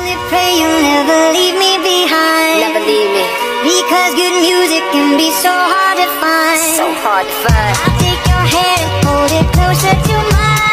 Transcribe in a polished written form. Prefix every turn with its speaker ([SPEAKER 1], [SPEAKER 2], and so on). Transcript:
[SPEAKER 1] really pray you'll never leave me behind.
[SPEAKER 2] Never leave me.
[SPEAKER 1] Because good music can be so hard to find.
[SPEAKER 2] So hard to find.
[SPEAKER 1] I'll take your hand and hold it closer to mine.